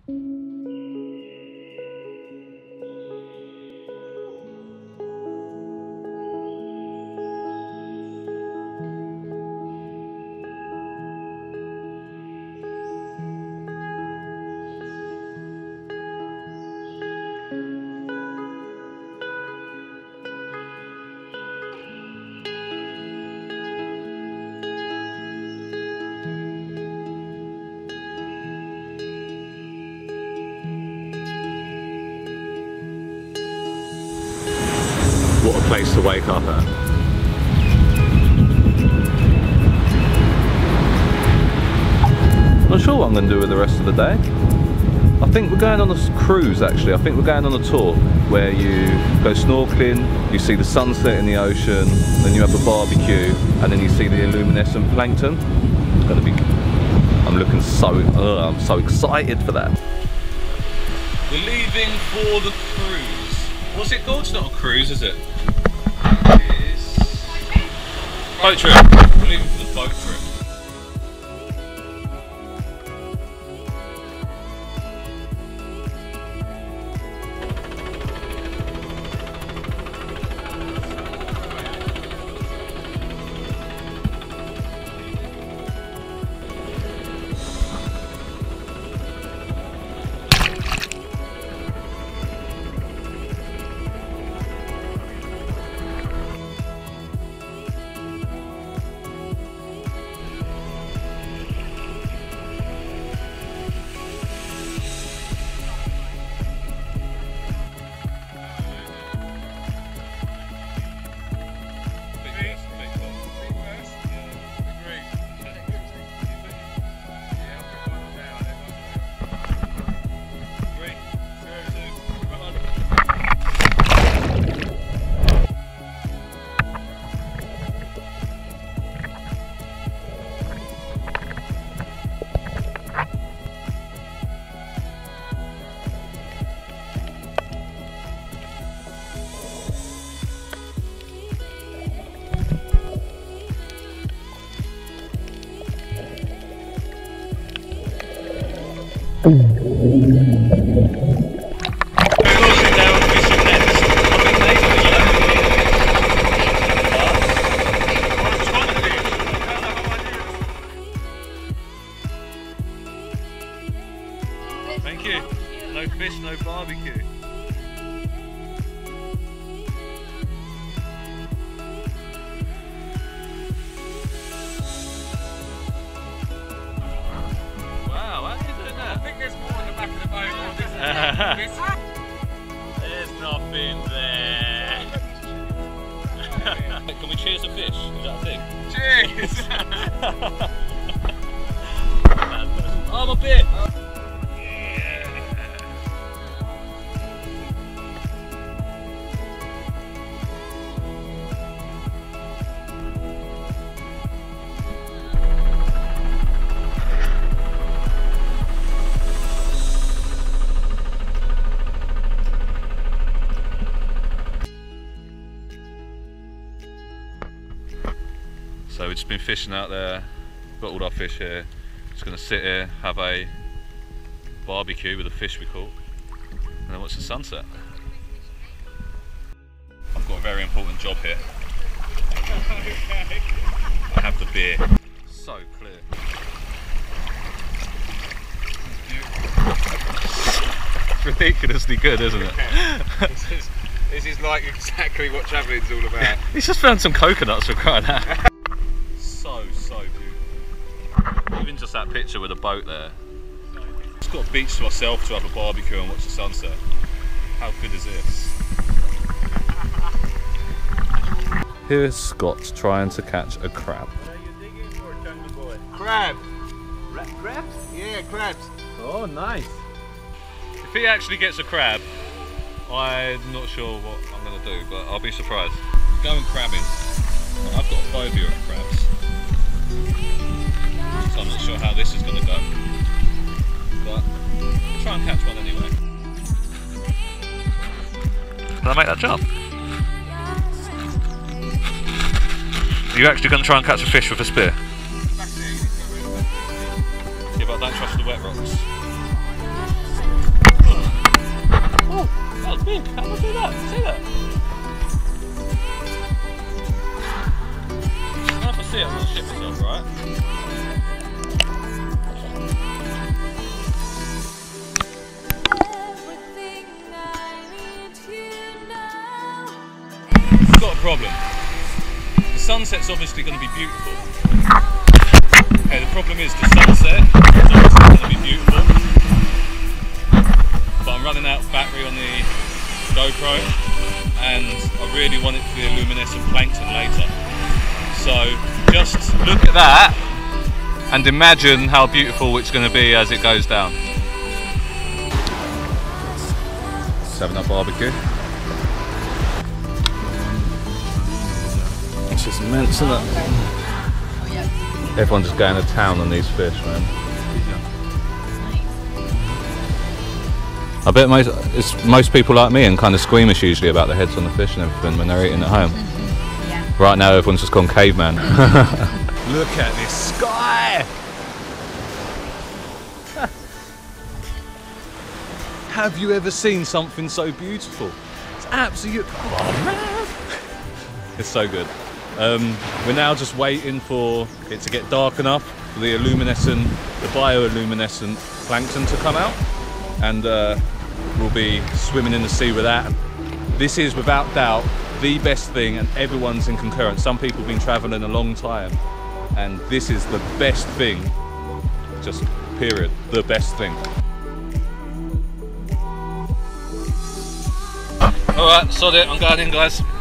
What a place to wake up at. Not sure what I'm going to do with the rest of the day. I think we're going on a cruise actually. I think we're going on a tour where you go snorkeling, you see the sunset in the ocean, then you have a barbecue, and then you see the luminescent plankton. It's going to be... I'm so excited for that. We're leaving for the cruise. What's it called? It's not a cruise, is it? It is... boat trip. We're leaving for the boat trip. Thank you. No fish, no barbecue. Wow, how are you doing that? I think there's more on the back of the boat. There's nothing there. Can we cheers a fish? Is that a thing? Cheers! Oh, my beer! So we've just been fishing out there, got all our fish here. Just going to sit here, have a barbecue with the fish we caught, and then watch the sunset. I've got a very important job here. I have the beer. So clear. It's ridiculously good, isn't it? This is like exactly what travelling's all about. He's just found some coconuts for crying out. So beautiful. Even just that picture with a boat there. Just got a beach to myself to have a barbecue and watch the sunset. How good is this? Here's Scott trying to catch a crab. What are you digging for, Jungle Boy? Crab! Crabs? Yeah, crabs. Oh, nice. If he actually gets a crab, I'm not sure what I'm going to do, but I'll be surprised. Going crabbing. I've got a phobia of crabs. So I'm not sure how this is going to go. But I'll try and catch one anyway. Can I make that jump? Are you actually going to try and catch a fish with a spear? Yeah, but I don't trust the wet rocks. That was big. How did I do that? See that? If I see it, I'm gonna shit myself, right? We've got a problem. The sunset's obviously going to be beautiful. Okay, the problem is the sunset is obviously going to be beautiful, but I'm running out of battery on the GoPro, and I really want it to be a luminescent plankton later. So just look at that and imagine how beautiful it's going to be as it goes down. 7-Up barbecue. It's just immense, isn't it? Everyone's just going to town on these fish, man. I bet most people like me and kind of squeamish usually about the heads on the fish and everything when they're eating at home. Yeah. Right now everyone's just gone caveman. Look at this sky! Have you ever seen something so beautiful? It's absolute... Oh man! It's so good. We're now just waiting for it to get dark enough for the bioluminescent plankton to come out, and we'll be swimming in the sea with that. This is without doubt the best thing, and everyone's in concurrence. Some people have been travelling a long time, and this is the best thing, just period, the best thing. Alright, sod it, I'm going in, guys.